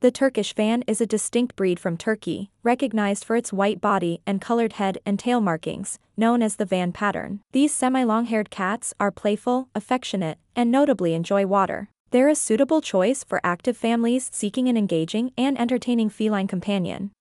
The Turkish van is a distinct breed from Turkey, recognized for its white body and colored head and tail markings, known as the van pattern. These semi-long-haired cats are playful, affectionate, and notably enjoy water. They're a suitable choice for active families seeking an engaging and entertaining feline companion.